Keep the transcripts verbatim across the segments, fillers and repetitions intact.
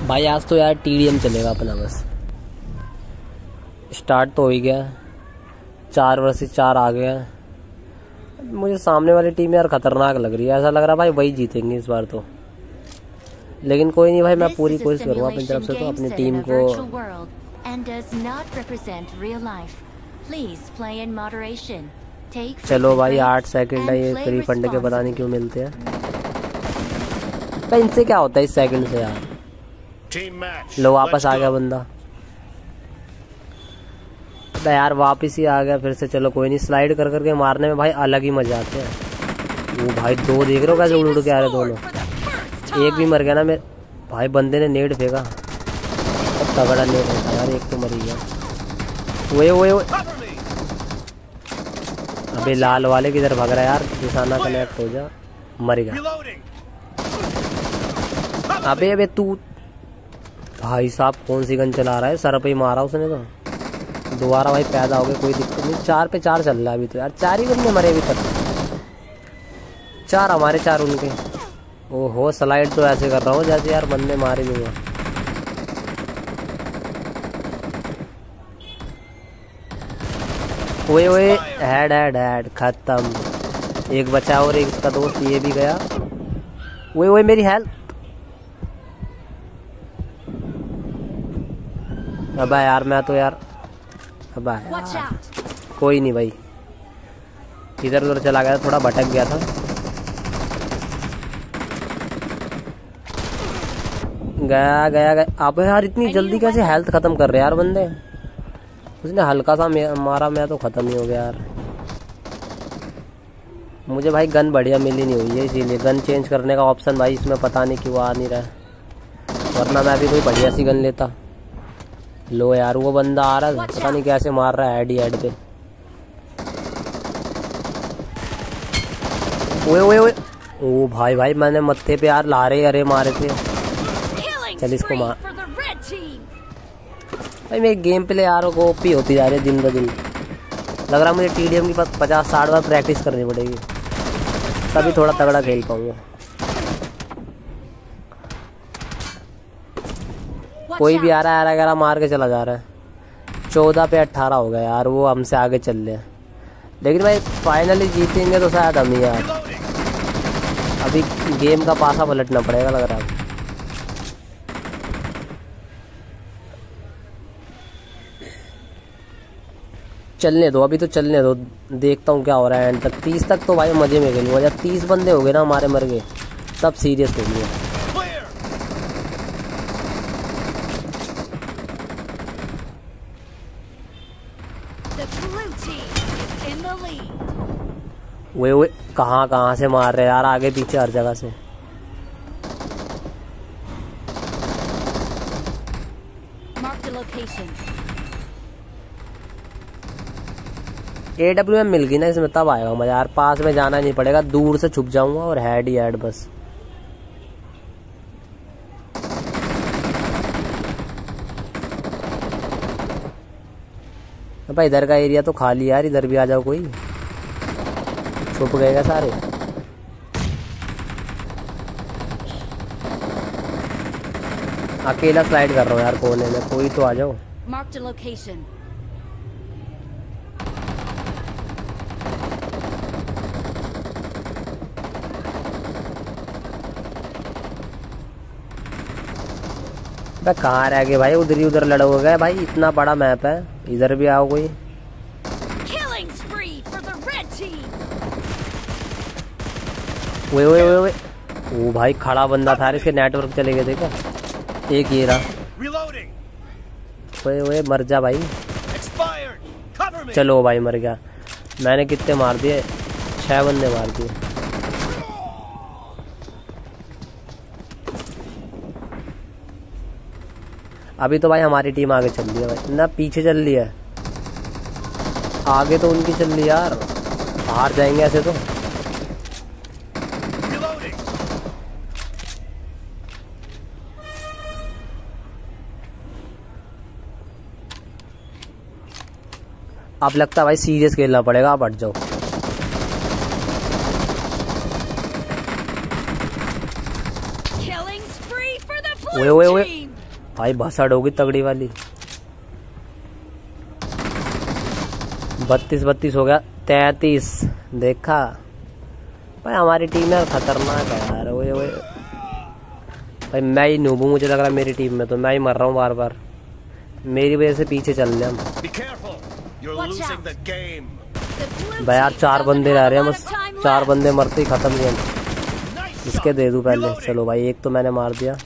भाई आज तो यार टीडीएम चलेगा अपना बस। स्टार्ट तो हो ही गया, चार वर्सेस चार आ गया। मुझे सामने वाली टीम यार खतरनाक लग रही है, ऐसा लग रहा है भाई वही जीतेंगे इस बार तो। लेकिन कोई नहीं भाई, मैं पूरी कोशिश करूँगा अपनी तरफ से तो अपनी टीम को। चलो भाई आठ सेकंड है, ये फ्री फंड के पता नहीं क्यों मिलते हैं भाई। इनसे क्या होता है इस सेकंड से यार। लो वापस आ गया बंदा यार, वापस ही आ गया फिर से। चलो कोई नहीं, स्लाइड कर करके मारने में भाई अलग ही मजे आते हैं। वो भाई दो देख रहे हो कैसे उड़ उड़ के आ रहे दोनों। एक भी मर गया ना मेरे भाई, बंदे ने नेड फेंका, तगड़ा नेड फेंका यार, एक तो मर गया। ओए ओए ओए, अबे लाल वाले किधर भाग रहा है यार, निशाना कनेक्ट हो जा, मर गया। अबे अबे तू भाई साहब कौन सी गन चला रहा है, सर पे ही मारा उसने तो। दोबारा भाई पैदा हो गए, कोई दिक्कत नहीं। चार पे चार चल रहा है अभी तो यार, चार ही बंदे मरे अभी तक, चार हमारे चार उनके। ओहो स्लाइड तो ऐसे कर रहा हूँ जैसे यार बंदे मारे नहीं हुआ। ओए ओए, हेड हेड हेड खत्म। एक बचा और एक इसका दोस्त, ये भी गया। ओए ओए मेरी हेल्थ। अबे यार मैं तो यार, अबे यार कोई नहीं भाई, इधर उधर चला गया, थोड़ा भटक गया था। गया गया गया। अबे यार इतनी जल्दी कैसे हेल्थ खत्म कर रहे यार बंदे। उसने हल्का सा मारा, मैं तो खत्म ही हो गया यार। मुझे भाई गन बढ़िया मिली नहीं हुई है, इसीलिए गन चेंज करने का ऑप्शन भाई इसमें पता नहीं क्यों आ नहीं रहा है, वरना मैं भी कोई बढ़िया सी गन लेता। लो यार वो बंदा आ रहा है, पता नहीं कैसे मार रहा है हेड ही हेड पे। ओए ओए ओए, ओ भाई भाई मैंने मत्थे पे यार लारे अरे मारे थे। चल इसको मार भाई। मेरी गेम प्ले यार ओपी होती जा रही है दिन ब दिन। लग रहा है मुझे टीडीएम की पचास साठ बार प्रैक्टिस करनी पड़ेगी, तभी थोड़ा तगड़ा खेल पाऊंगा। कोई भी आ रहा है यार, अगर मार के चला जा रहा है। चौदह पे अट्ठारह हो गया यार, वो हमसे आगे चल रहे हैं। लेकिन भाई फाइनली जीतेंगे तो शायद हम ही यार। अभी गेम का पासा पलटना पड़ेगा लग रहा है। चलने दो अभी तो, चलने दो, देखता हूँ क्या हो रहा है एंड तक। तीस तक तो भाई मजे में खेलूंगा, जब तीस बंदे हो गए ना हमारे मर गए तब सीरियस हो गया। वे वे कहाँ कहाँ से मार रहे यार, आगे पीछे हर जगह से। ए डब्ल्यू एम मिल गई ना इसमें, तब आएगा मजा यार। पास में जाना नहीं पड़ेगा, दूर से छुप जाऊंगा और हेड ही हेड बस। भाई इधर का एरिया तो खाली यार, इधर भी आ जाओ कोई। छुप गए क्या सारे? अकेला स्लाइड कर रहा हूँ यार कोने में, कोई तो आ जाओ। कहाँ रह गए भाई, उधर ही उधर लड़ हो गए भाई, इतना बड़ा मैप है। इधर भी आओ कोई। ओए ओए ओए ओए, ओ भाई खड़ा बंदा था, इसके नेटवर्क चले गए थे क्या? एक ये रहा। ओए ओए मर जा भाई। चलो भाई मर गया। मैंने कितने मार दिए? छह बंदे मार दिए। अभी तो भाई हमारी टीम आगे चल रही है भाई, ना पीछे चल रही है, आगे तो उनकी चल रही है यार। हार जाएंगे ऐसे तो। अब लगता है भाई सीरियस खेलना पड़ेगा, आप हट जाओ। ओए ओए ओए, भाई भसड़ होगी तगड़ी वाली। बत्तीस बत्तीस हो गया, तैतीस। देखा भाई हमारी टीम यार खतरनाक है यार। वो वो भाई मैं ही नूबू, मुझे लग रहा है मेरी टीम में तो मैं ही मर रहा हूँ बार बार। मेरी वजह से पीछे चल रहे हम भाई। यार चार बंदे रह रहे हैं बस, चार बंदे मरते ही खत्म ही हम। इसके दे दूं पहले। चलो भाई एक तो मैंने मार दिया।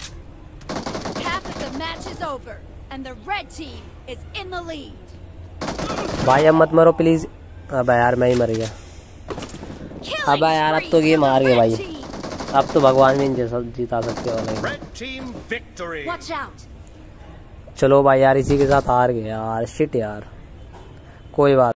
भाई अब मत मरो प्लीज। अब यार मैं ही मर गया। अब यार अब तो गेम हार गए भाई। अब तो भगवान भी इनसे सब जिता सकते हो। चलो भाई यार इसी के साथ हार गए यार। शिट यार, कोई बात